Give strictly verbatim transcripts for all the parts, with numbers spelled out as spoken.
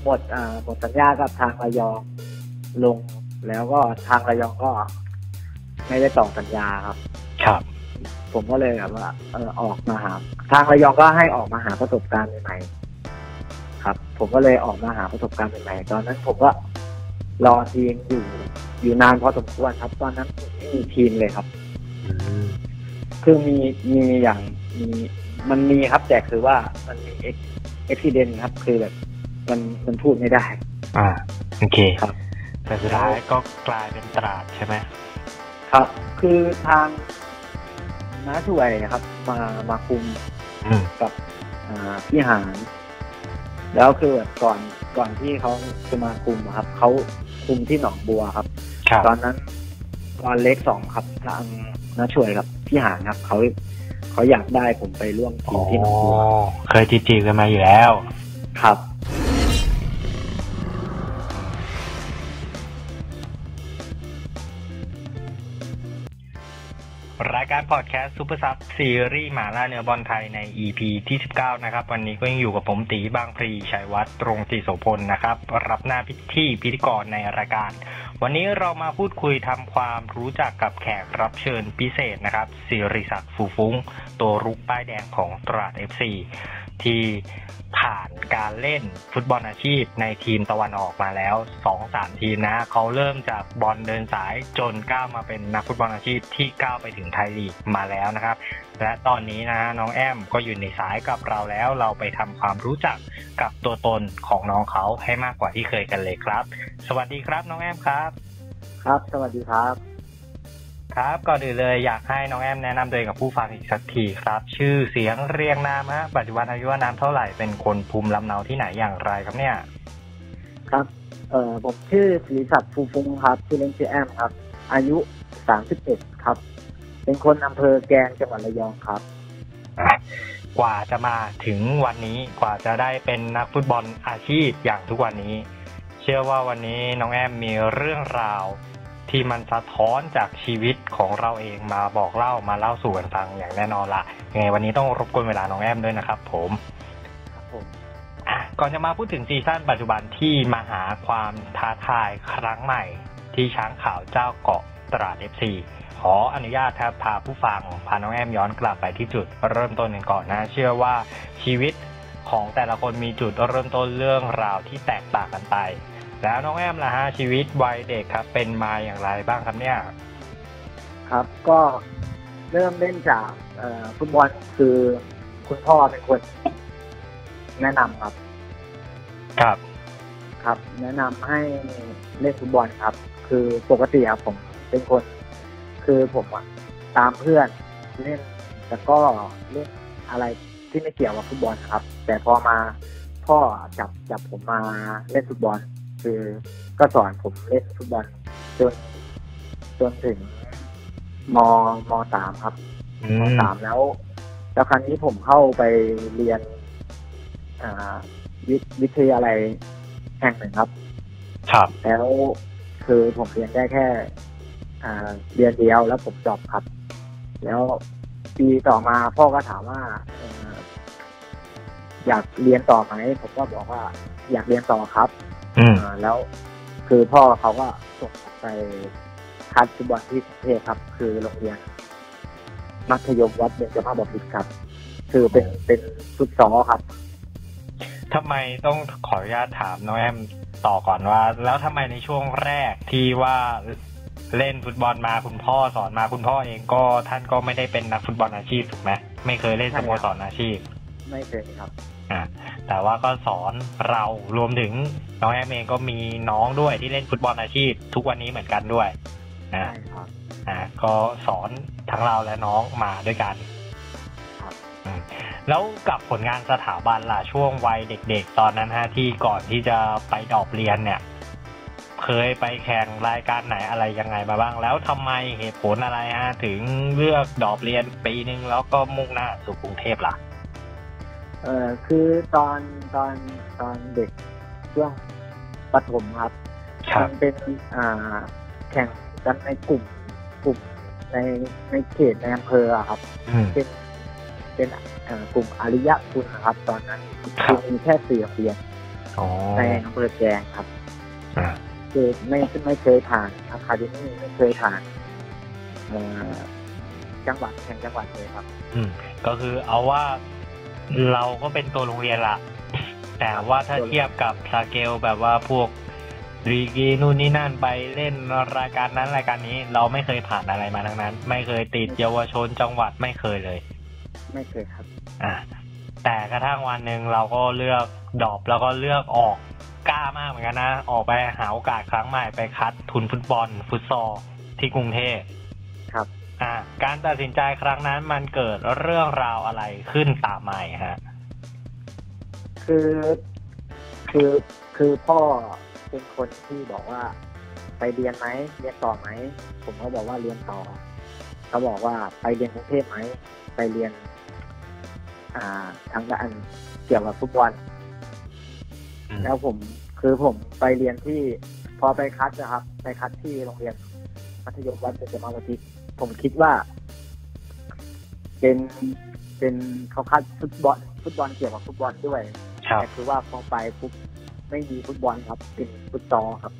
หมดอ่าหมดสัญญากับทางระยองลงแล้วก็ทางระยองก็ไม่ได้ต่อสัญญาครับครับผมก็เลยแบบว่าเออออกมาหาทางระยองก็ให้ออกมาหาประสบการณ์ใหม่ๆครับผมก็เลยออกมาหาประสบการณ์ใหม่ๆตอนนั้นผมก็รอทีมอยู่อยู่นานพอสมควรครับตอนนั้นไม่มีทีมเลยครับคือมีมีอย่างมีมันมีครับแต่คือว่ามันมีเอ็กเอ็กซิเดนต์ครับคือแบบมันมันพูดไม่ได้อ่าโอเคครับแต่สุดท้ายก็กลายเป็นตราดใช่ไหมครับคือทางน้าช่วยครับมามาคุมกับพี่หานแล้วคือแบบก่อนก่อนที่เขาจะมาคุมครับเขาคุมที่หนองบัวครับตอนนั้นตอนเล็กสองครับทางน้าช่วยกับพี่หานครับเขาเขาอยากได้ผมไปร่วมทีมที่หนองบัวเคยจีบกันมาอยู่แล้วครับรายการพอดแคสต์ซุปเปอร์ซับซีรีส์หมาล่าเนื้อบอลไทยใน อี พี ที่สิบเก้านะครับวันนี้ก็ยังอยู่กับผมตีบางพลีชัยวัฒน์ตรงศรีโสพลนะครับรับหน้าที่พิธีกรในรายการวันนี้เรามาพูดคุยทำความรู้จักกับแขกรับเชิญพิเศษนะครับศิริศักดิ์ฟูฟุ้งตัวรุกป้ายแดงของตราด เอฟ ซี ที่ผ่านการเล่นฟุตบอลอาชีพในทีมตะวันออกมาแล้ว สองสาม ทีมนะเขาเริ่มจากบอลเดินสายจนก้าวมาเป็นนักฟุตบอลอาชีพที่ก้าวไปถึงไทยลีกมาแล้วนะครับและตอนนี้นะน้องแอมก็อยู่ในสายกับเราแล้วเราไปทำความรู้จักกับตัวตนของน้องเขาให้มากกว่าที่เคยกันเลยครับสวัสดีครับน้องแอมครับครับสวัสดีครับครับก่อนอื่นเลยอยากให้น้องแอมแนะนำตัวเองกับผู้ฟังอีกสักทีครับชื่อเสียงเรียงนามฮะปัจจุบันอายุนามเท่าไหร่เป็นคนภูมิลำเนาที่ไหนอย่างไรครับเนี่ยครับเอ่อผมชื่อศิริศักดิ์ฟูฟุ้งครับชื่อเล่นชื่อแอมครับอายุสามสิบเอ็ดครับเป็นคนอำเภอแกลงจังหวัดระยองครับกว่าจะมาถึงวันนี้กว่าจะได้เป็นนักฟุตบอลอาชีพอย่างทุกวันนี้เชื่อว่าวันนี้น้องแอมมีเรื่องราวที่มันสะท้อนจากชีวิตของเราเองมาบอกเล่ามาเล่าสู่กันฟังอย่างแน่นอนละยังไงวันนี้ต้องรบกวนเวลาน้องแอมด้วยนะครับผมครับผมอ่ะก่อนจะมาพูดถึงซีซั่นปัจจุบันที่มาหาความท้าทายครั้งใหม่ที่ช้างขาวเจ้าเกาะตราด เอฟ ซี ขออนุญาตครับพาผู้ฟังพาน้องแอมย้อนกลับไปที่จุดเริ่มต้นกันก่อนนะเชื่อว่าชีวิตของแต่ละคนมีจุดเริ่มต้นเรื่องราวที่แตกต่างกันไปแล้วน้องแอมล่ะฮะชีวิตวัยเด็กครับเป็นมาอย่างไรบ้างครับเนี่ยครับก็เริ่มเล่นจากฟุตบอลคือคุณพ่อเป็นคนแนะนำครับครับครับแนะนำให้เล่นฟุตบอลครับคือปกติครับผมเป็นคนคือผมอะตามเพื่อนเล่นแต่ก็เล่นอะไรที่ไม่เกี่ยวกับฟุตบอลครับแต่พอมาพ่อจับจับผมมาเล่นฟุตบอลคือก็สอนผมเล่นฟุตบอลจนจนถึงมมสามครับมสามแล้วแล้วครั้งนี้ผมเข้าไปเรียนอ่าวิทยาลัยแห่งหนึ่งครับครับแล้วคือผมเรียนได้แค่อ่าเรียนเดียวแล้วผมจบครับแล้วปีต่อมาพ่อก็ถามว่าอยากเรียนต่อไหมผมก็บอกว่าอยากเรียนต่อครับอืมแล้วคือพ่อเขาก็ส่งไปคัดฟุตบอลที่กรุงเทพครับคือโรงเรียนมัธยมวัดเบญจมาบพิตรครับคือเป็นเป็นฟุตซอลครับทำไมต้องขออนุญาตถามน้องแอมต่อก่อนว่าแล้วทำไมในช่วงแรกที่ว่าเล่นฟุตบอลมาคุณพ่อสอนมาคุณพ่อเองก็ท่านก็ไม่ได้เป็นนักฟุตบอลอาชีพถูกไหมไม่เคยเล่นสโมสรอาชีพไม่เคยครับอ่าแต่ว่าก็สอนเรารวมถึงน้องแอมเองก็มีน้องด้วยที่เล่นฟุตบอลอาชีพทุกวันนี้เหมือนกันด้วยใช่ครับอ่าก็สอนทั้งเราและน้องมาด้วยกันครับแล้วกับผลงานสถาบันล่ะช่วงวัยเด็กๆตอนนั้นฮะที่ก่อนที่จะไปดอกเรียนเนี่ยเคยไปแข่งรายการไหนอะไรยังไงมาบ้างแล้วทำไมเหตุผลอะไรฮะถึงเลือกดอกเรียนปีนึงแล้วก็มุ่งหน้าสู่กรุงเทพล่ะเอ่อคือตอนตอนตอนเด็กช่วงประถมครับมันเป็นอ่าแข่งกันในกลุ่มกลุ่มในในเขตในอำเภอครับเป็นเป็นกลุ่มอริยคุณนะครับตอนนั้นคือมีแค่สี่โรงเรียนในอำเภอแกลงครับอ่าคือไม่ไม่เคยผ่านอะคาเดมี่ไม่เคยผ่านเอ่อจังหวัดแข่งจังหวัดเลยครับอืมก็คือเอาว่าเราก็เป็นตัวโรงเรียนละแต่ว่าถ้าเทียบกับสเกลแบบว่าพวกรีกีนู่นนี่นั่นไปเล่นรายการนั้นรายการนี้เราไม่เคยผ่านอะไรมาทั้งนั้นไม่เคยติดเยาวชนจังหวัดไม่เคยเลยไม่เคยครับอ่าแต่กระทั่งวันหนึ่งเราก็เลือกดรอปแล้วก็เลือกออกกล้ามากเหมือนกันนะออกไปหาโอกาสครั้งใหม่ไปคัดทุนฟุตบอลฟุตซอลที่กรุงเทพครับอ่าการตัดสินใจครั้งนั้นมันเกิดเรื่องราวอะไรขึ้นตามมาฮะคือคือคือพ่อเป็นคนที่บอกว่าไปเรียนไหมเรียนต่อไหมผมก็บอกว่าเรียนต่อเขาบอกว่าไปเรียนกรุงเทพไหมไปเรียน อ่าทางด้านเกี่ยวกับฟุตบอลแล้วผมคือผมไปเรียนที่พอไปคัดนะครับไปคัดที่โรงเรียนมัธยมวัดเบญจมาบพิตรผมคิดว่า เป็นเป็นเขาคัดฟุตบอลฟุตบอลเกี่ยวกับฟุตบอลด้วยแต่คือว่าพอไปปุ๊บไม่มีฟุตบอลครับเป็นฟุตซอลครับ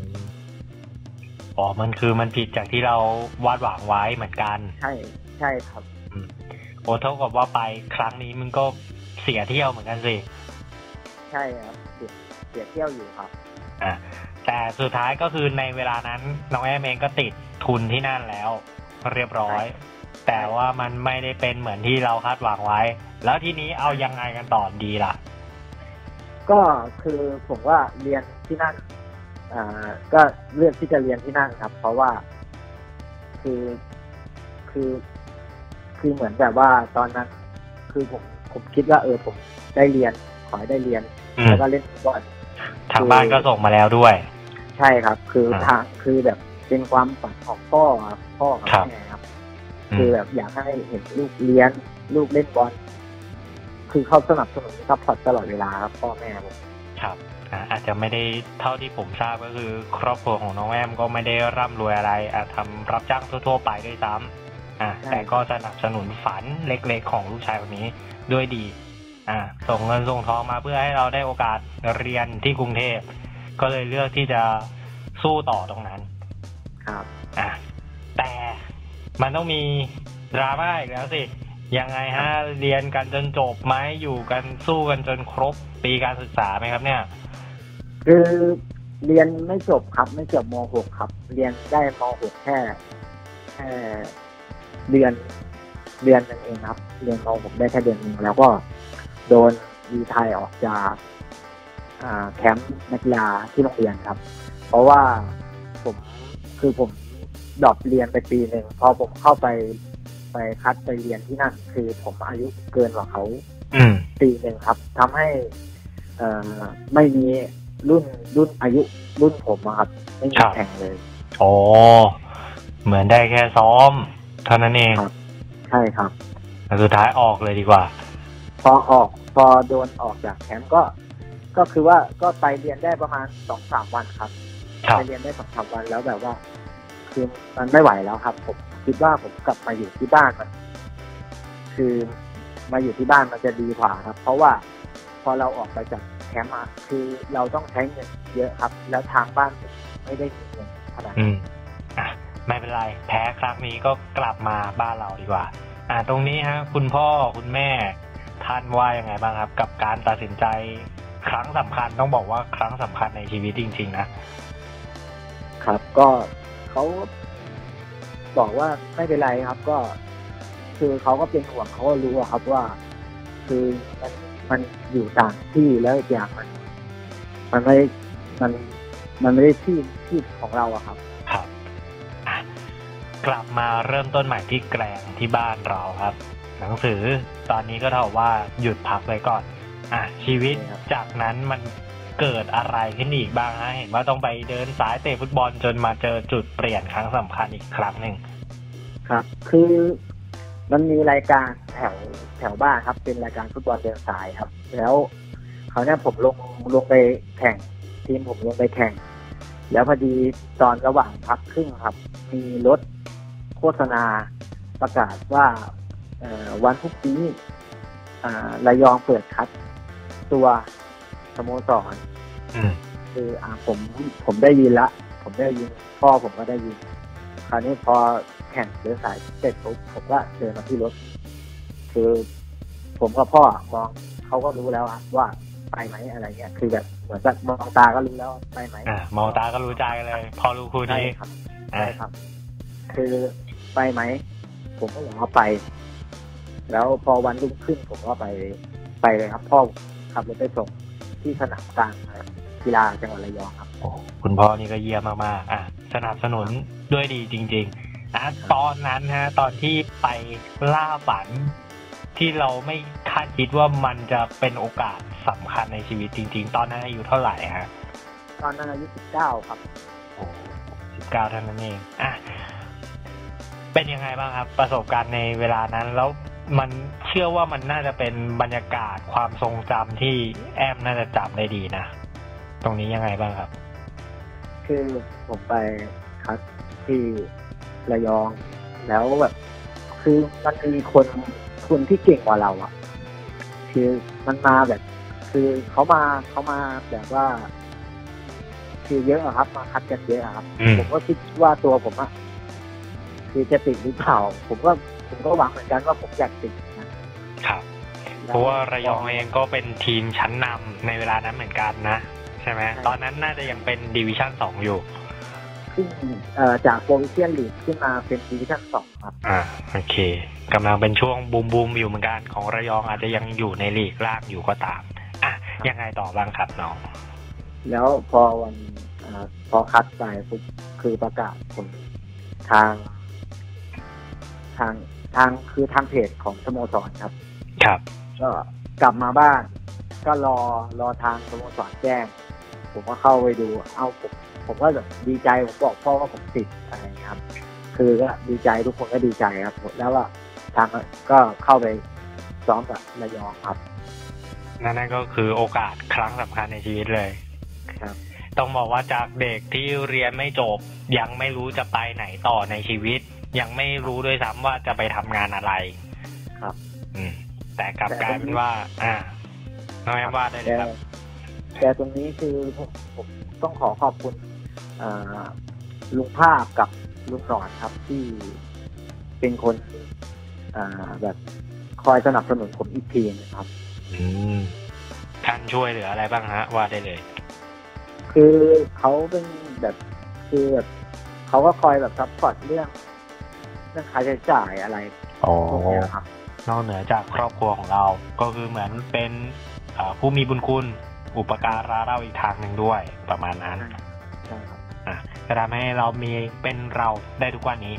อ๋อมันคือมันผิดจากที่เราวาดหวังไว้เหมือนกันใช่ใช่ครับโอ้เท่ากับว่าไปครั้งนี้มึงก็เสียเที่ยวเหมือนกันสิใช่ครับเสียเสียเที่ยวอยู่ครับอ่าแต่สุดท้ายก็คือในเวลานั้นน้องแอมเองก็ติดทุนที่นั่นแล้วเรียบร้อยแต่ว่ามันไม่ได้เป็นเหมือนที่เราคาดหวังไว้แล้วทีนี้เอายังไงกันต่อดีล่ะก็คือผมว่าเรียนที่นั่นอ่าก็เลือกที่จะเรียนที่นั่นครับเพราะว่าคือคือคือเหมือนแบบว่าตอนนั้นคือผมผมคิดว่าเออผมได้เรียนขอให้ได้เรียนแล้วก็เล่นฟุตบอลทางบ้านก็ส่งมาแล้วด้วยใช่ครับคือทางคือแบบเป็นความฝันของพ่อครับพ่อกับแม่ครับคือแบบอยากให้เห็นลูกเรียนลูกเล่นบอลคือเขาสนับสนุนซัพพอร์ตตลอดเวลาครับพ่อแม่ผมครับอาจจะไม่ได้เท่าที่ผมทราบก็คือครอบครัวของน้องแอมก็ไม่ได้ร่ำรวยอะไรอาจทำรับจ้างทั่วๆไปด้วยซ้ำอ่าแต่ก็สนับสนุนฝันเล็กๆของลูกชายคนนี้ด้วยดีอ่าส่งเงินส่งทองมาเพื่อให้เราได้โอกาสเรียนที่กรุงเทพก็เลยเลือกที่จะสู้ต่อตรงนั้นครับอ่าแต่มันต้องมีดราม่าอีกแล้วสิยังไงฮะเรียนกันจนจบไหมอยู่กันสู้กันจนครบปีการศึกษาไหมครับเนี่ยคือเรียนไม่จบครับไม่จบม หก ครับเรียนได้ม หก แค่แค่เดือนเดือนนึงเองครับเรียนม หก ได้แค่เดือนนึงแล้วก็โดนรีไทร์ออกจากอ่าแคมป์นักกีฬาที่โรงเรียนครับเพราะว่าผมคือผมดรอปเรียนไปปีนึงพอผมเข้าไปไปคัดไปเรียนที่นั่นคือผมอายุเกินกว่าเขาปีนึงครับทำให้เอ่อไม่มีรุ่นรุ่นอายุรุ่นผมครับไม่มีแข่งเลยอ๋อเหมือนได้แค่ซ้อมเท่านั้นเองใช่ครับสุดท้ายออกเลยดีกว่าพอออกพอโดนออกจากแคมป์ก็ก็คือว่าก็ไปเรียนได้ประมาณ สองถึงสาม วันครับไปเรียนได้ สองถึงสาม วันแล้วแบบว่าคือมันไม่ไหวแล้วครับผมคิดว่าผมกลับมาอยู่ที่บ้านมันคือมาอยู่ที่บ้านมันจะดีกว่าครับเพราะว่าพอเราออกไปจากแคมป์อ่ะคือเราต้องใช้เงินเยอะครับแล้วทางบ้านไม่ได้เงินขนาดนั้นอ่ะไม่เป็นไรแพ้ครั้งนี้ก็กลับมาบ้านเราดีกว่าอ่าตรงนี้ฮะคุณพ่อคุณแม่ท่านว่ายังไงบ้างครับกับการตัดสินใจครั้งสำคัญต้องบอกว่าครั้งสำคัญในชีวิตจริงๆนะครับก็เขาบอกว่าไม่เป็นไรครับก็คือเขาก็เป็นห่วงเขาก็รู้ครับว่าคือมันมันอยู่ต่างที่แล้วอีกอย่างมันมันไม่มันมันไม่ได้ที่ที่ของเราอะครับครับกลับมาเริ่มต้นใหม่ที่แกลงที่บ้านเราครับหนังสือตอนนี้ก็เท่าว่าหยุดพักไว้ก่อนอ่ะชีวิตจากนั้นมันเกิดอะไรขึ้นอีกบ้างฮะเห็นว่าต้องไปเดินสายเตะฟุตบอลจนมาเจอจุดเปลี่ยนครั้งสำคัญอีกครั้งหนึ่งครับคือมันมีรายการแถวแถวบ้านครับเป็นรายการฟุตบอลเดินสายครับแล้วเขาเนี่ยผมลงลงไปแข่งทีมผมลงไปแข่งแล้วพอดีตอนระหว่างพักครึ่งครับมีรถโฆษณาประกาศว่าวันพรุ่งนี้ระยองเปิดคัดตัวสโมสรอืมคืออ่าผมผมได้ยินละผมได้ยินพ่อผมก็ได้ยินคราวนี้พอแข่งเดินสายเสร็จปุ๊บผมก็เดินมาที่รถคือผมกับพ่อมองเขาก็รู้แล้วว่าไปไหมอะไรเงี้ยคือแบบเหมือนแบบมองตาก็รู้แล้วไปไหมอ่ามองตาก็รู้ใจเลย พอรู้คู่นี้ใช่ครับใช่ครับ คือไปไหมผมก็บอกว่าไป แล้วพอวันรุ่งขึ้นผมก็ไปไปเลยครับพ่อขับรถไปส่งที่สนามกลางกีฬาจังหวัดระยองครับโอ้คุณพ่อนี่ก็เยี่ยมมากๆอ่ะสนับสนุนด้วยดีจริงๆอ่ะตอนนั้นฮะตอนที่ไปล่าฝันที่เราไม่คาดคิดว่ามันจะเป็นโอกาสสำคัญในชีวิตจริงๆตอนนั้นอายุเท่าไหร่ฮะตอนนั้นอายุสิบเก้าครับโอ้สิบเก้าเท่านั้นเองอ่ะเป็นยังไงบ้างครับประสบการณ์ในเวลานั้นแล้วมันเชื่อว่ามันน่าจะเป็นบรรยากาศความทรงจำที่แอมน่าจะจำได้ดีนะตรงนี้ยังไงบ้างครับคือผมไปคัดที่ระยองแล้วแบบคือมันมีคนคนที่เก่งกว่าเราอ่ะคือมันมาแบบคือเขามาเขามาแบบว่าคือเยอะอะครับมาคัดกันเยอะครับผมก็คิดว่าตัวผมอะคือจะติดหรือเปล่าผมก็ผมก็หวังเหมือนกันว่าผมอยากติดนะครับเพราะว่าระยองเองก็เป็นทีมชั้นนำในเวลานั้นเหมือนกันนะใช่ไหมตอนนั้นน่าจะยังเป็นดิวิชั่นสองอยู่ขึ้นจากโปรวิเชียนลีกขึ้นมาเป็นดิวิชั่นสองครับอ่าโอเคกำลังเป็นช่วงบูมบูมอยู่เหมือนกันของระยองอาจจะยังอยู่ในลีกล่างอยู่ก็ตามอ่ะยังไงต่อบ้างครับน้องแล้วพอวันพอคัดไปปุ๊บคือประกาศผลทางทางทางคือทางเพจของสโมสรครับครับก็กลับมาบ้านก็รอรอทางสโมสรแจ้งผมก็เข้าไปดูเอาผมผมก็แบบดีใจผมบอกพ่อว่าผมติดอะไรครับคือก็ดีใจทุกคนก็ดีใจครับแล้วว่าทางก็เข้าไปซ้อมกับระยองครับนั่นก็คือโอกาสครั้งสำคัญในชีวิตเลยครับต้องบอกว่าจากเด็กที่เรียนไม่จบยังไม่รู้จะไปไหนต่อในชีวิตยังไม่รู้ด้วยซ้ำว่าจะไปทำงานอะไรครับอืมแต่กลับกลายเป็นว่าอ่าน้องแอมว่าได้เลยครับแต่ตรงนี้คือผมผมต้องขอขอบคุณลุงภาพกับลุงหนอนครับที่เป็นคนแบบคอยสนับสนุนผมอีกทีนะครับอืมท่านช่วยเหลืออะไรบ้างฮะว่าได้เลยคือเขาเป็นแบบคือแบบเขาก็คอยแบบซัพพอร์ตเรื่องเรื่องค่าใช้จ่ายอะไรพวกนี้ครับนอกเหนือจากครอบครัวของเราก็คือเหมือนเป็นผู้มีบุญคุณอุปการะเราอีกทางหนึ่งด้วยประมาณนั้นใช่ครับอ่ะจะทำให้เรามีเป็นเราได้ทุกวันนี้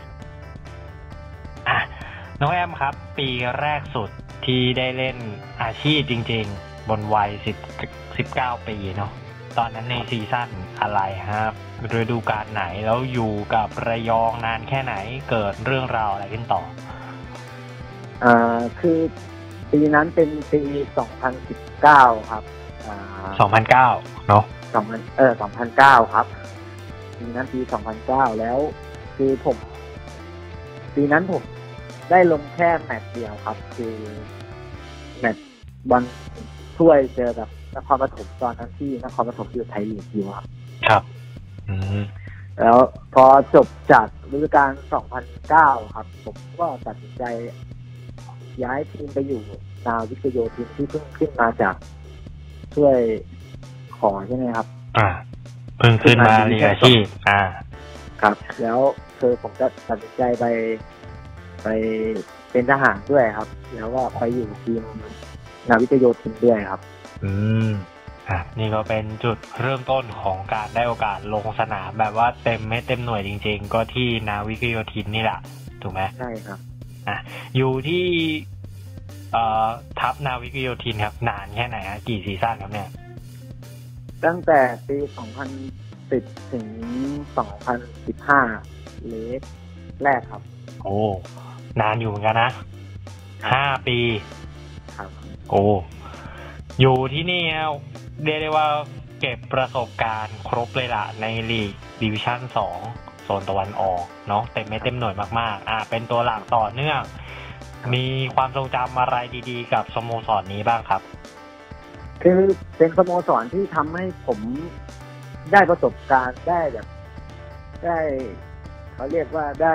อ่ะน้องแอมครับปีแรกสุดที่ได้เล่นอาชีพจริงๆบนวัยสิบ สิบเก้าปีเนาะตอนนั้นในซีซั่นอะไรครับฤดูกาลไหนแล้วอยู่กับระยองนานแค่ไหนเกิดเรื่องราวอะไรขึ้นต่ออ่าคือปีนั้นเป็นปีสองพันสิบเก้าครับอ่าสองพันเก้าเนาะสองพันเออสองพันเก้าครับปีนั้นปีสองพันเก้าแล้วคือผมปีนั้นผมได้ลงแค่แมตช์เดียวครับคือแมตช์บอลถ้วยเจอกับนครปฐมตอนนั้นที่นครปฐมอยู่ไทยลีกอยู่ครับครับอืมแล้วพอจบจากฤดูกาลสองพันเก้าครับผมก็ตัดสินใจย้ายทีมไปอยู่นาวิกโยธินที่เพิ่งขึ้นมาจากช่วยขอใช่ไหมครับอ่าเพิ่งขึ้นมาลีกอาชีพอ่าครับแล้วคือผมก็ตัดสินใจไปไปเป็นทหารด้วยครับแล้วก็ไปอยู่ทีมนาวิกโยธินด้วยครับอืมอ่ะนี่ก็เป็นจุดเริ่มต้นของการได้โอกาสลงสนามแบบว่าเต็มเม็ดเต็มหน่วยจริงๆก็ที่นาวิกโยธินนี่แหละถูกไหมใช่ครับอ่ะอยู่ที่เอ่อทัพนาวิกโยธินครับนานแค่ไหนฮะกี่ซีซั่นครับเนี่ยตั้งแต่ปีสองพันสิบถึงสองพันสิบห้าเลกแรกครับโอ้นานอยู่เหมือนกันนะห้าปีครับโอ้อยู่ที่นี่เรียกได้ว่าเก็บประสบการณ์ครบเลยล่ะในลีกดิวิชั่นสองโซนตะวันออกเนาะเต็มเม็ดเต็มหน่วยมากๆอ่าเป็นตัวหลักต่อเนื่องมีความทรงจำอะไรดีๆกับสโมสรนี้บ้างครับคือเป็นสโมสรที่ทำให้ผมได้ประสบการณ์ได้แบบได้เขาเรียกว่าได้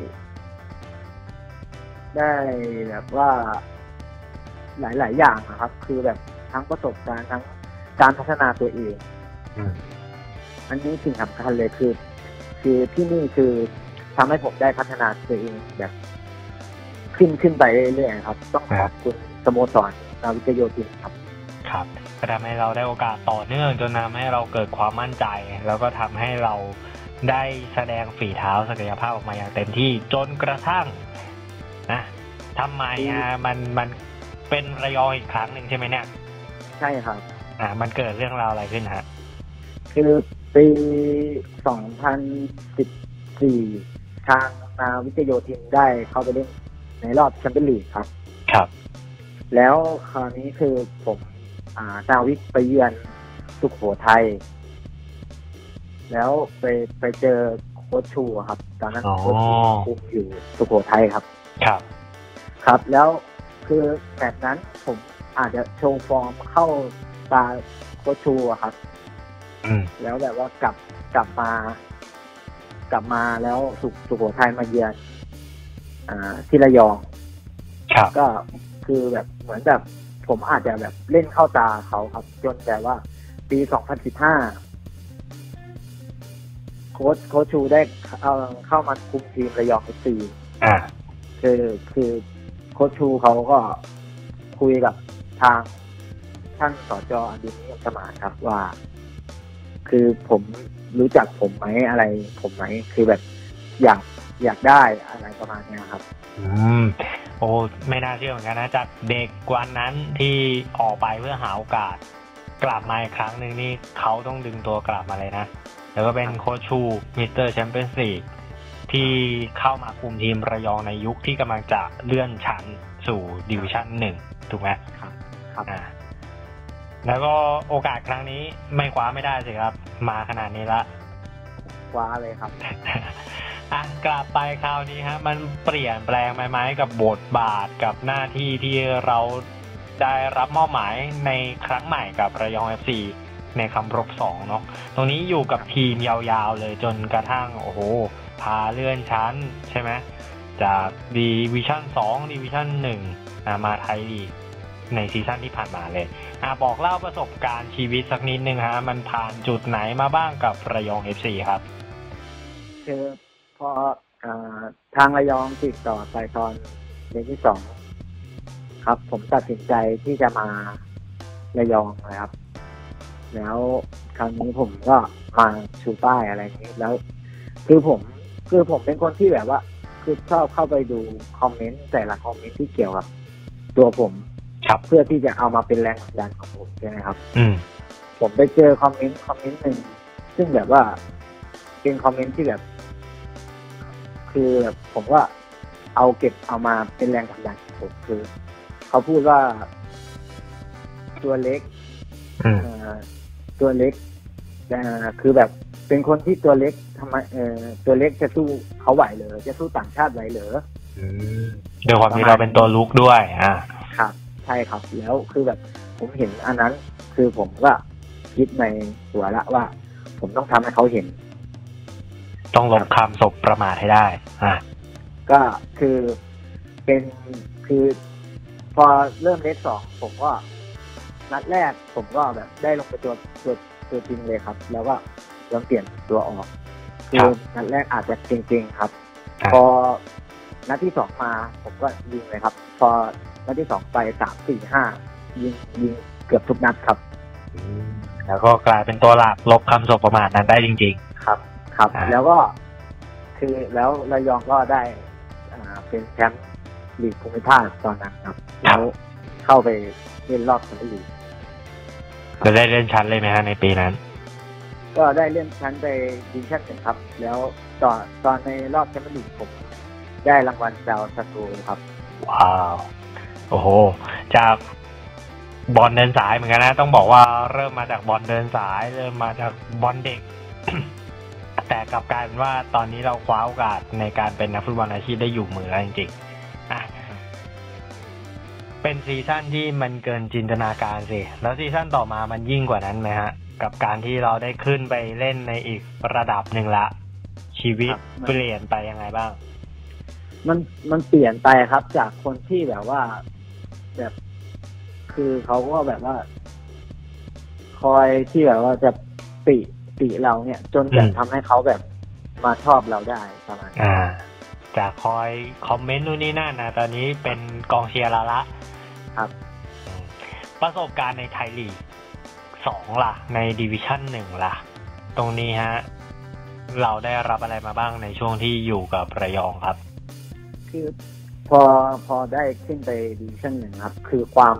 ได้แบบว่าหลายๆอย่างนะครับคือแบบทั้งประสบการณ์ทั้งการพัฒนาตัวเองอันนี้สิ่งสำคัญเลยคือคือที่นี่คือทำให้ผมได้พัฒนาตัวเองแบบขึ้นขึ้นไปเรื่อยๆครับต้องขอบคุณสโมสรนาวิกโยธินครับครับก็ทำให้เราได้โอกาสต่อเนื่องจนทำให้เราเกิดความมั่นใจแล้วก็ทำให้เราได้แสดงฝีเท้าศักยภาพออกมาอย่างเต็มที่จนกระทั่งนะทำไมฮะมันมันเป็นระยองอีกครั้งหนึ่งใช่ไหมเนี่ยใช่ครับอ่ามันเกิดเรื่องราวอะไรขึ้นฮะคือปีสองพันสิบสี่ทางนาวิกโยธินได้เข้าไปเล่นในรอบแชมเปี้ยนลีกครับครับแล้วคราวนี้คือผมอ่านาวิกไปเยือนสุโขทัยแล้วไปไปเจอโค้ชชูครับตอนนั้นโค้ชชูคุมอยู่สุโขทัยครับครับครับแล้วคือแมตช์นั้นผมอาจจะโชว์ฟอร์มเข้าตาโค้ชชูครับแล้วแบบว่ากลับกลับมากลับมาแล้วสุสุโขทัยมาเยือนอ่าที่ระยองก็คือแบบเหมือนแบบผมอาจจะแบบเล่นเข้าตาเขาครับจนแต่ว่าปีสองพันสิบห้าโค้ชโค้ชชูได้เอาเข้ามาคุมทีมระยอง เอฟ ซีอ่าคือคือโค้ชชูเขาก็คุยกับทางท่านสจ.อดินนิยมสมานครับว่าคือผมรู้จักผมไหมอะไรผมไหมคือแบบอยากอยากได้อะไรประมาณนี้ครับอืมโอ้ไม่น่าเชื่อเหมือนกันนะจากเด็กกว่านั้นที่ออกไปเพื่อหาโอกาสกลับมาอีกครั้งหนึ่งนี่เขาต้องดึงตัวกลับมาเลยนะแล้วก็เป็นโค้ชชูมิสเตอร์แชมเปี้ยนส์ลีกที่เข้ามาคุมทีมระยองในยุคที่กำลังจะเลื่อนชั้นสู่ดิวิชั่นหนึ่งถูกไหมครับครับอ่าแล้วก็โอกาสครั้งนี้ไม่คว้าไม่ได้สิครับมาขนาดนี้ละคว้าเลยครับอ่ะกลับไปคราวนี้ฮะมันเปลี่ยนแปลงไปไหมกับบทบาทกับหน้าที่ที่เราได้รับมอบหมายในครั้งใหม่กับระยอง เอฟ ซี ในคำรบสองเนาะตรงนี้อยู่กับทีมยาวๆเลยจนกระทั่งโอ้โหพาเลื่อนชั้นใช่ไหมจากดิวิชั่นสองดิวิชั่นหนึ่งมาไทยลีกในซีซั่นที่ผ่านมาเลยอ่ะบอกเล่าประสบการณ์ชีวิตสักนิดนึงฮะมันผ่านจุดไหนมาบ้างกับระยอง เอฟ ซี ครับคือพออ่าทางระยองติดต่อไปตอนเดือนที่สองครับผมตัดสินใจที่จะมาระยองนะครับแล้วครั้งนี้ผมก็มาชูป้ายอะไรนี้แล้วคือผมคือผมเป็นคนที่แบบว่าคือชอบเข้าไปดูคอมเมนต์แต่ละคอมเมนต์ที่เกี่ยวกับตัวผมเพื่อที่จะเอามาเป็นแรงผลักดันของผมใช่ไหมครับอืมผมไปเจอคอมเมนต์คอมเมนต์หนึ่งซึ่งแบบว่าเป็นคอมเมนต์ที่แบบคือแบบผมว่าเอาเก็บเอามาเป็นแรงผลักดันของผมคือเขาพูดว่าตัวเล็กตัวเล็กคือแบบเป็นคนที่ตัวเล็กทำไมเออตัวเล็กจะสู้เขาไหวเหรอจะสู้ต่างชาติไหวเหรอด้วยความที่เราเป็นตัวลุกด้วยอ่าครับใช่ครับแล้วคือแบบผมเห็นอันนั้นคือผมก็คิดในหัวละว่าผมต้องทำให้เขาเห็นต้องลบคำศพประมาทให้ได้อ่าก็คือเป็นคือพอเริ่มเลขสองผมก็นัดแรกผมก็แบบได้ลงไปตัวตัวตัวจริงเลยครับแล้วก็ลองเปลี่ยนตัวออกคือนัดแรกอาจจะเก่งๆครับพอนัดที่สองมาผมก็ยิงเลยครับพอนัดที่สองไปสามสี่ห้ายิงยิงเกือบทุกนัดครับแล้วก็กลายเป็นตัวหลักลบคำศพประมาทนั้นได้จริงๆครับครับแล้วก็คือแล้วระยองก็ได้อ่าเป็นแชมป์ลีกภูมิภาคตอนนั้นครับแล้วเข้าไปเล่นรอบแชมเปี้ยนลีกจะได้เล่นชั้นเลยไหมฮะในปีนั้นก็ได้เล่นชั้นไปดิวิชั่นหนึ่งครับแล้วตอนตอนในรอบแชมเปี้ยนลีกผมได้รางวัลดาวซันโตครับว้าวโอ้โหจากบอลเดินสายเหมือนกันนะต้องบอกว่าเริ่มมาจากบอลเดินสายเริ่มมาจากบอลเด็ก แต่กลับกลายเป็นว่าตอนนี้เราคว้าโอกาสในการเป็นนักฟุตบอลอาชีพได้อยู่มือแล้วจริงๆอ่ะเป็นซีซั่นที่มันเกินจินตนาการสิแล้วซีซั่นต่อมามันยิ่งกว่านั้นไหมฮะกับการที่เราได้ขึ้นไปเล่นในอีกระดับหนึ่งละชีวิตเปลี่ยนไปยังไงบ้างมันมันเปลี่ยนไปครับจากคนที่แบบว่าแบบคือเขาก็แบบว่าคอยที่แบบว่าจะติติเราเนี่ยจนแบบทำให้เขาแบบมาชอบเราได้ประมาณอ่าจากคอยคอมเมนต์นู่นนี่นั่นนะตอนนี้เป็นกองเชียร์ละละครับประสบการณ์ในไทยลีกสองล่ะในดิวิชั่นหนึ่งล่ะตรงนี้ฮะเราได้รับอะไรมาบ้างในช่วงที่อยู่กับระยองครับคือพอพอได้ขึ้นไปดิวิชั่นหนึ่งครับคือความ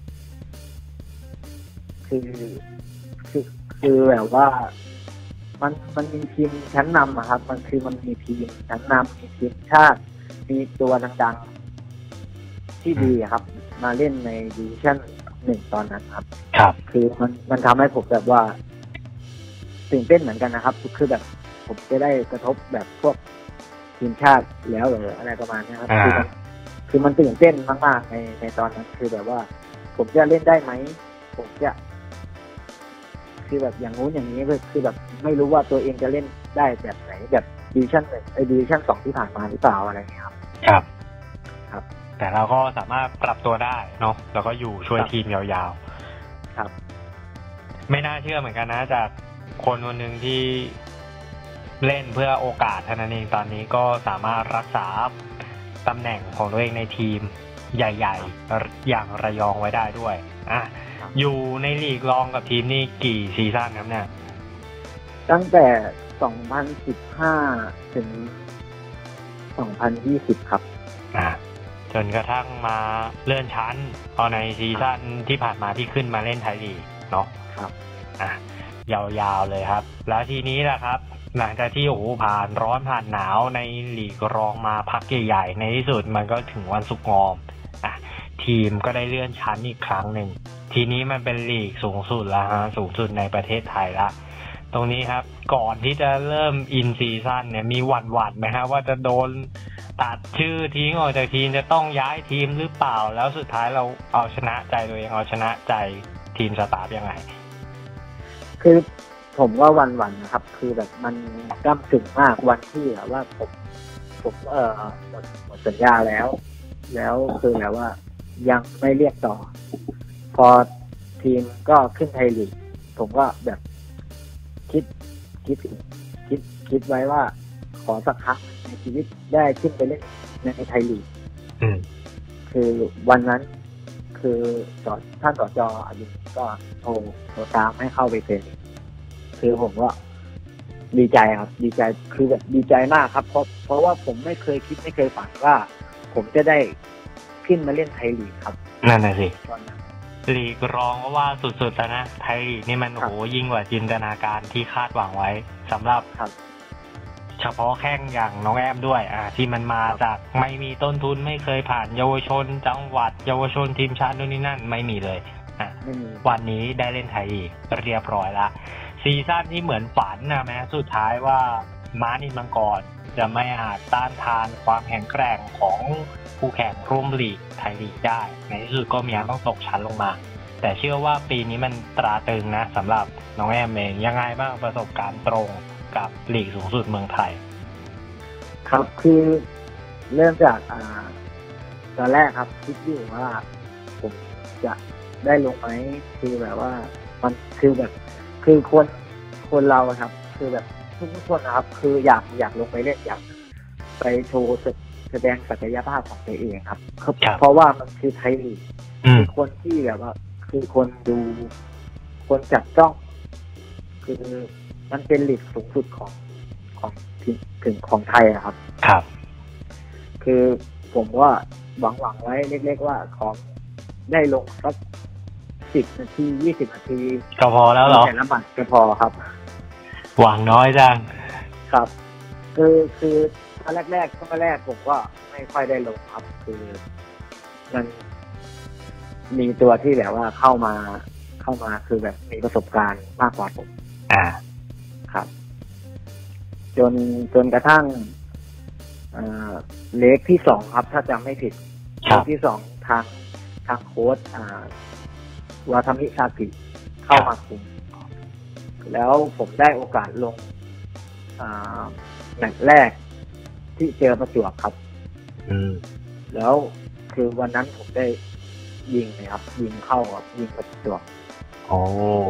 คือคือคือแบบว่ามันมันมีทีมชั้นนำครับมันคือมันมีทีมชั้นนำมีทีมชาติมีตัวดังๆที่ดีครับมาเล่นในดิวิชั่นหนึ่งตอนนั้นครับครับคือมันมันทำให้ผมแบบว่าตื่นเต้นเหมือนกันนะครับคือแบบผมจะได้กระทบแบบพวกทีมชาติแล้วหรืออะไรประมาณนี้ครับคือมันคือมันตื่นเต้นมากๆในในตอนนั้นคือแบบว่าผมจะเล่นได้ไหมผมจะคือแบบอย่างงู้นอย่างนี้คือแบบไม่รู้ว่าตัวเองจะเล่นได้แบบไหนแบบดิวิชั่นหนึ่งไอ้ดิวิชั่นสองที่ผ่านมาหรือเปล่าอะไรเงี้ยครับครับครับแต่เราก็สามารถปรับตัวได้เนาะแล้วก็อยู่ช่วยทีมยาวๆครับไม่น่าเชื่อเหมือนกันนะจากคนคนหนึ่งที่เล่นเพื่อโอกาสเท่านั้นเองตอนนี้ก็สามารถรักษาตำแหน่งของตัวเองในทีมใหญ่ๆอย่างระยองไว้ได้ด้วยอ่ะอยู่ในลีกรองกับทีมนี่กี่ซีซั่นครับเนี่ยตั้งแต่สองพันสิบห้าถึงสองพันยี่สิบครับอ่าจนกระทั่งมาเลื่อนชั้นตอนในซีซั่นที่ผ่านมาที่ขึ้นมาเล่นไทยลีกเนาะครับอ่ะยาวๆเลยครับแล้วทีนี้แหละครับหลังจากที่โอ้โหผ่านร้อนผ่านหนาวในลีกรองมาพักใหญ่ๆในที่สุดมันก็ถึงวันสุกงอมอ่ะทีมก็ได้เลื่อนชั้นอีกครั้งหนึ่งทีนี้มันเป็นลีกสูงสุดแล้วฮะสูงสุดในประเทศไทยละตรงนี้ครับก่อนที่จะเริ่มอินซีซั่นเนี่ยมีหวั่นๆไหมฮะว่าจะโดนตัดชื่อทิ้งออกจากทีมจะต้องย้ายทีมหรือเปล่าแล้วสุดท้ายเราเอาชนะใจตัวเองเอาชนะใจทีมสตาฟยังไงคือผมว่าวันๆนะครับคือแบบมันก้ำกึ่งมากวันที่ว่าผมผมเอ่อหมดหมดสัญญาแล้วแล้วคือแบบว่ายังไม่เรียกต่อพอทีมก็ขึ้นไทยลีกผมก็แบบคิดคิดคิดคิดไว้ว่าขอสักครั้งในชีวิตได้ขึ้นไปเล่นในไทยลีกคือวันนั้นคือต่อท่านต่อจออดีตก็โทรโทรตามให้เข้าไปเซ็นคือผมก็ดีใจครับดีใจคือแบบดีใจมากครับเพราะเพราะว่าผมไม่เคยคิดไม่เคยฝันว่าผมจะได้ขึ้นมาเล่นไทยลีกครับนั่นน่ะสิลีกรองก็ว่าสุดๆแล้วนะไทยลีกนี่มันโหยิ่งกว่าจินตนาการที่คาดหวังไว้สำหรับเฉพาะแข้งอย่างน้องแอมด้วยอ่าที่มันมาจากไม่มีต้นทุนไม่เคยผ่านเยาวชนจังหวัดเยาวชนทีมชาตินู่นนี่นั่นไม่มีเลยอ่ะวันนี้ได้เล่นไทยลีกเรียบร้อยละซีซั่นที่เหมือนฝันนะแม้สุดท้ายว่าม้านินมังกรจะไม่อาจต้านทานความแข็งแกร่งของคู่แข่งร่วมลีกไทยลีกได้ในที่สุดก็มีอันต้องตกชั้นลงมาแต่เชื่อว่าปีนี้มันตราตรึงนะสำหรับน้องแอมเองยังไงบ้างประสบการณ์ตรงกับลีกสูงสุดเมืองไทยครับคือเริ่มจากอ่าตอนแรกครับคิดอยู่ว่าผมจะได้ลงไหมคือแบบว่ามันคือแบบคือคนคนเราครับคือแบบทุกคนนะครับคืออยากอยากลงไปเล่นอยากไปโชว์แสดงศักยภาพของตัวเองครับเพราะว่ามันคือไทยลีกคือคนที่แบบว่าคือคนดูคนจับจ้องคือมันเป็นลีกสูงสุดของของถึงของไทยนะครับครับคือผมว่าหวังหวังไว้เล็กๆว่าขอได้ลงสักสิบนาทียี่สิบนาทีก็พอแล้วเหรอแต่ละบัตรก็พอครับหวังน้อยจังครับคือคือตอนแรกๆช่วงแรกผมก็ไม่ค่อยได้ลงครับคือมันมีตัวที่แบบว่าเข้ามาเข้ามาคือแบบมีประสบการณ์มากกว่าผมอ่าครับจนจนกระทั่งเอ่อเลขที่สองครับถ้าจำไม่ผิดเลขที่สองทางทางโค้ชอ่าวาทามิซากิเข้ามาคุมแล้วผมได้โอกาสลงแมตช์แรกที่เจอประจวบครับอืมแล้วคือวันนั้นผมได้ยิงเลยครับยิงเข้าครับยิงประจวบโอ้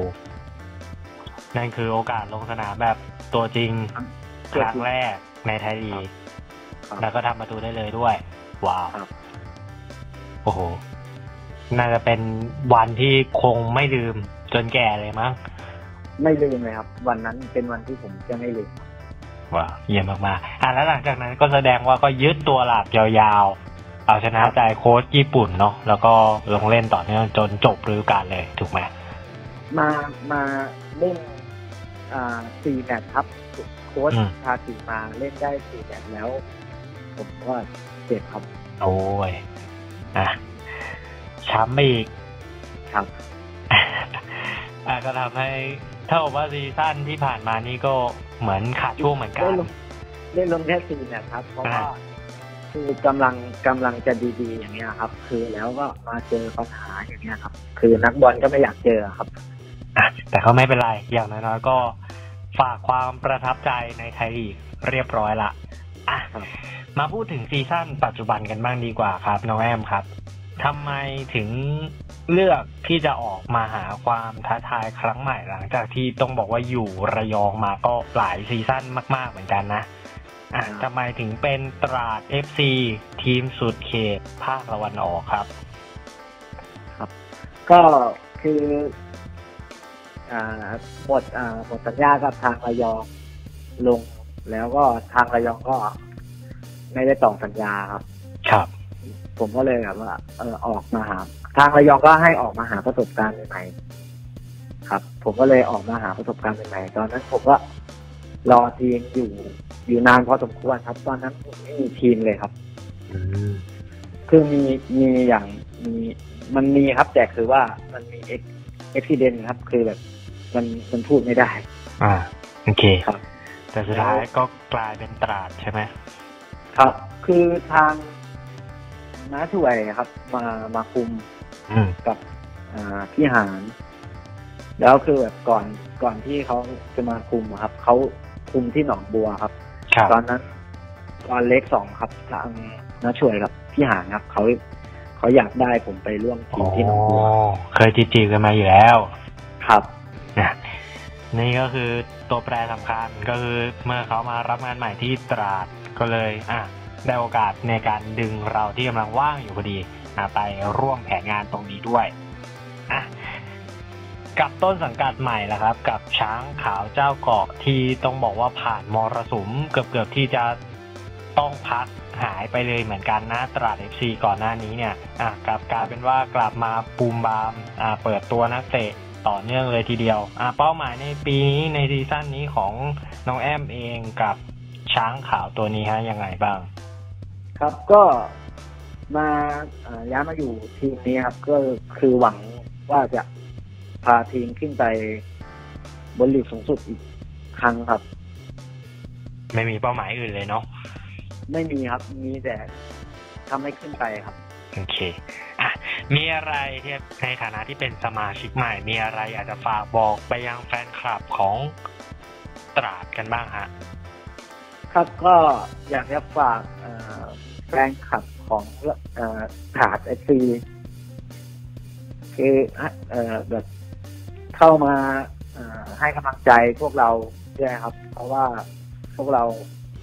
นั่นคือโอกาสลงสนามแบบตัวจริงครั้งแรกในไทยลีกแล้วก็ทำประตูได้เลยด้วยว้าวโอ้โหน่าจะเป็นวันที่คงไม่ลืมจนแก่เลยมั้งไม่ลืมเลยครับวันนั้นเป็นวันที่ผมจะไม่ลืมว้าวเยี่ยมมากๆอ่ะแล้วหลังจากนั้นก็แสดงว่าก็ยึดตัวหลักยาวๆเอาชนะใจโค้ชญี่ปุ่นเนาะแล้วก็ลงเล่นต่อเนื่องจนจบฤดูกาลเลยถูกไหมมามาเล่นอ่าสี่แมตช์ครับโค้ชพาสีมาเล่นได้สี่แมตช์แล้วผมก็เจ็บครับโอ้ยอ่ะช้ำอีกครับอ่ะก็ทำให้เท่ากับว่าซีซั่นที่ผ่านมานี่ก็เหมือนขาดช่วงเหมือนกันเล่นลงแค่สี่แมตช์ครับเพราะว่าคือกำลังกำลังจะดีๆอย่างเงี้ยครับคือแล้วก็มาเจอปัญหาอย่างเงี้ยครับคือนักบอลก็ไม่อยากเจอครับอ่ะแต่ก็ไม่เป็นไรอย่างน้อยๆก็ฝากความประทับใจในไทยลีกเรียบร้อยละอ่ะมาพูดถึงซีซั่นปัจจุบันกันบ้างดีกว่าครับน้องแอมครับทำไมถึงเลือกที่จะออกมาหาความท้าทายครั้งใหม่หลังจากที่ต้องบอกว่าอยู่ระยองมาก็หลายซีซั่นมากๆเหมือนกันนะอ่ะทำไมถึงเป็นตราด เอฟ ซี ทีมสุดเขตภาคตะวันออกครับครับก็คืออ่าหมดอ่าหมดสัญญากับทางระยองลงแล้วก็ทางระยองก็ไม่ได้ต่อสัญญาครับครับผมก็เลยแบบว่าเออออกมาหาทางระยองก็ให้ออกมาหาประสบการณ์ใหม่ๆครับผมก็เลยออกมาหาประสบการณ์ใหม่ๆตอนนั้นผมก็รอทีมอยู่อยู่นานพอสมควรครับตอนนั้นผมไม่มีทีมเลยครับคือมีมีอย่างมีมันมีครับแต่คือว่ามันมีเอ็กเอ็กซิเดนต์ครับคือแบบมันมันพูดไม่ได้อ่าโอเคครับแต่สุดท้ายก็กลายเป็นตราดใช่ไหมครับคือทางน้าช่วยครับมามาคุมกับพี่หานแล้วคือแบบก่อนก่อนที่เขาจะมาคุมครับเขาคุมที่หนองบัวครับตอนนั้นตอนเล็กสองครับทางน้าช่วยกับพี่หานครับเขาเขาอยากได้ผมไปร่วมทีมที่หนองบัวเคยจีบกันมาอยู่แล้วครับนี่ก็คือตัวแปรสำคัญก็คือเมื่อเขามารับงานใหม่ที่ตราดก็เลยอ่ะได้โอกาสในการดึงเราที่กำลังว่างอยู่พอดีไปร่วมแผนงานตรงนี้ด้วยอ่ะกับต้นสังกัดใหม่ละครับกับช้างขาวเจ้าเกาะที่ต้องบอกว่าผ่านมรสุมเกือบๆที่จะต้องพักหายไปเลยเหมือนกันนะตราด เอฟ ซี ก่อนหน้านี้เนี่ยอ่ะกลับกลายเป็นว่ากลับมาปูมบามอ่ะเปิดตัวนักเตะต่อเนื่องเลยทีเดียวอ่ะเป้าหมายในปีนี้ในซีซั่นนี้ของน้องแอมเองกับช้างขาวตัวนี้ฮะยังไงบ้างครับก็มาย้ายมาอยู่ทีมนี้ครับก็คือหวังว่าจะพาทีมขึ้นไปบนลีกสูงสุดอีกครั้งครับไม่มีเป้าหมายอื่นเลยเนาะไม่มีครับมีแต่ทำให้ขึ้นไปครับโอเคอ่ะมีอะไรที่ในฐานะที่เป็นสมาชิกใหม่มีอะไรอยากจะฝากบอกไปยังแฟนคลับของตราดกันบ้างฮะครับก็อยากจะฝากแฟนคลับของตราด เอฟ ซี คือแบบเข้ามาให้กำลังใจพวกเราด้วยครับเพราะว่าพวกเรา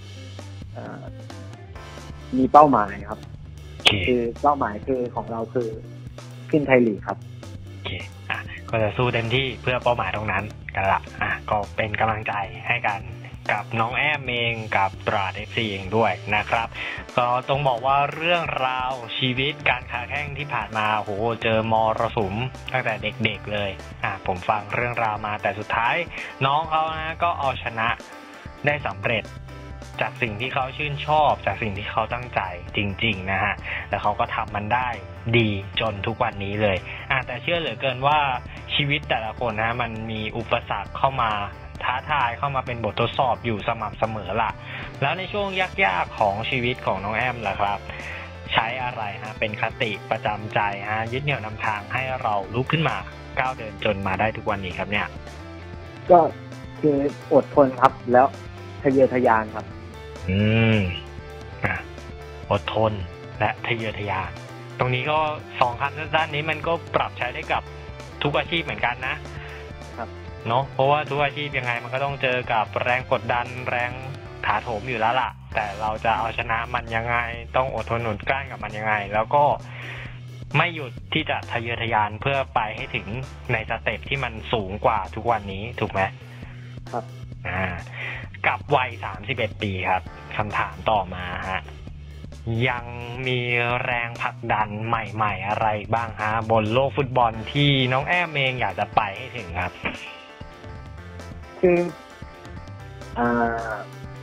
มีเป้าหมายครับ okay. คือเป้าหมายคือของเราคือขึ้นไทยลีกครับโอเคอ่ะก็จะสู้เต็มที่เพื่อเป้าหมายตรงนั้นกันละอ่ะก็เป็นกำลังใจให้กันกับน้องแอมเองกับตราด เอฟ ซี เองด้วยนะครับก็ต้องบอกว่าเรื่องราวชีวิตการค้าแข่งที่ผ่านมาโหเจอมรสุมตั้งแต่เด็กๆเลยอ่ะผมฟังเรื่องราวมาแต่สุดท้ายน้องเขานะก็เอาชนะได้สำเร็จจากสิ่งที่เขาชื่นชอบจากสิ่งที่เขาตั้งใจจริงๆนะฮะแล้วเขาก็ทำมันได้ดีจนทุกวันนี้เลยอ่ะแต่เชื่อเหลือเกินว่าชีวิตแต่ละคนนะมันมีอุปสรรคเข้ามาท้าทายเข้ามาเป็นบททดสอบอยู่สม่ำเสมอล่ะแล้วในช่วงยากๆของชีวิตของน้องแอมล่ะครับใช้อะไรฮะเป็นคติประจำใจฮะยึดเหนี่ยวนำทางให้เราลุกขึ้นมาก้าวเดินจนมาได้ทุกวันนี้ครับเนี่ยก็คืออดทนครับแล้วทะเยอทะยานครับอืมอ่ะอดทนและทะเยอทะยานตรงนี้ก็สองคำสั้นๆนี้มันก็ปรับใช้ได้กับทุกอาชีพเหมือนกันนะครับเนาะเพราะว่าทุกอาชีพยังไงมันก็ต้องเจอกับแรงกดดันแรงถาโถมอยู่แล้วล่ะแต่เราจะเอาชนะมันยังไงต้องอดทนอดกลั้นกับมันยังไงแล้วก็ไม่หยุดที่จะทะเยอทะยานเพื่อไปให้ถึงในสเต็ปที่มันสูงกว่าทุกวันนี้ถูกไหมครับอ่ากับวัยสามสิบเอ็ดปีครับคำถามต่อมาฮะยังมีแรงผลักดันใหม่ๆอะไรบ้างฮะบนโลกฟุตบอลที่น้องแอมเองอยากจะไปให้ถึงครับคืออ่า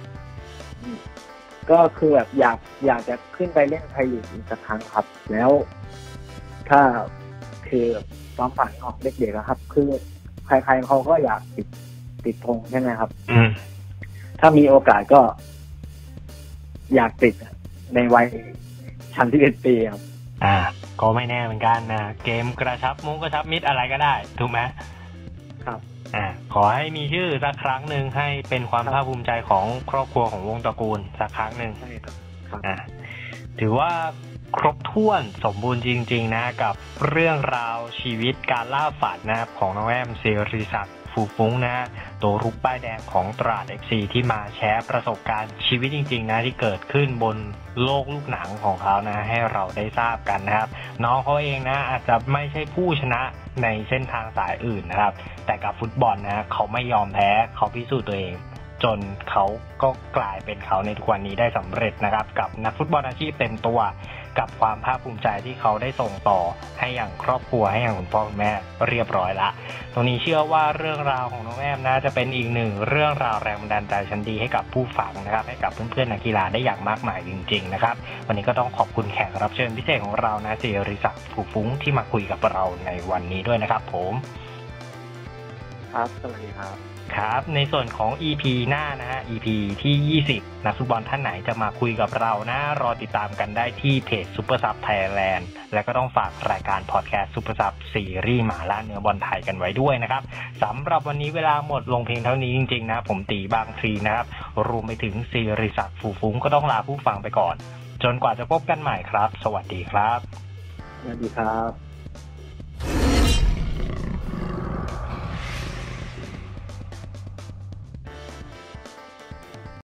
ก็คือแบบอยากอยากจะขึ้นไปเล่นไทยลีกอีกสักครั้งครับแล้วถ้าคือความฝันของเด็กๆครับคือใครๆเขาก็อยากติดติดธงใช่ไหมครับอืมถ้ามีโอกาสก็อยากติดในวัยสามสิบเอ็ดปีครับอ่าก็ไม่แน่เหมือนกันนะเกมกระชับมุ้งกระชับมิตรอะไรก็ได้ถูกไหมครับอ่าขอให้มีชื่อสักครั้งหนึ่งให้เป็นความภาคภูมิใจของครอบครัวของวงตระกูลสักครั้งหนึ่งใช่ครับอ่าถือว่าครบถ้วนสมบูรณ์จริงๆนะกับเรื่องราวชีวิตการล่าฝันนะครับของน้องแอมศิริศักดิ์ฟูฟุ้งนะตัวรุกป้ายแดงของตราด เอฟ ซี ที่มาแชร์ประสบการณ์ชีวิตจริงๆนะที่เกิดขึ้นบนโลกลูกหนังของเขานะให้เราได้ทราบกันนะครับน้องเขาเองนะอาจจะไม่ใช่ผู้ชนะในเส้นทางสายอื่นนะครับแต่กับฟุตบอลนะเขาไม่ยอมแพ้เขาพิสูจน์ตัวเองจนเขาก็กลายเป็นเขาในทุกวันนี้ได้สำเร็จนะครับกับนักฟุตบอลอาชีพเต็มตัวกับความภาคภูมิใจที่เขาได้ส่งต่อให้อย่างครอบครัวให้อย่างคุณพ่อคุณแม่เรียบร้อยละตรงนี้เชื่อว่าเรื่องราวของน้องแอมนะจะเป็นอีกหนึ่งเรื่องราวแรงบันดาลใจชั้นดีให้กับผู้ฟังนะครับให้กับเพื่อนๆนักกีฬาได้อย่างมากมายจริงๆนะครับวันนี้ก็ต้องขอบคุณแขกรับเชิญพิเศษของเรานะศิริศักดิ์ฟูฟุ้งที่มาคุยกับเราในวันนี้ด้วยนะครับผมครับสวัสดีครับครับในส่วนของ อี พี หน้านะฮะ อี พี ที่ยี่สิบนักฟุตบอลท่านไหนจะมาคุยกับเรานะรอติดตามกันได้ที่เพจ Super Sub Thailand และก็ต้องฝากรายการพอดแคสต์ Super Sub ซีรีส์หมาล่าเนื้อบอลไทยกันไว้ด้วยนะครับสำหรับวันนี้เวลาหมดลงเพียงเท่านี้จริงๆนะผมตีบางพลีนะครับรวมไปถึงศิริศักดิ์ฟูฟุ้งก็ต้องลาผู้ฟังไปก่อนจนกว่าจะพบกันใหม่ครับสวัสดีครับสวัสดีครับ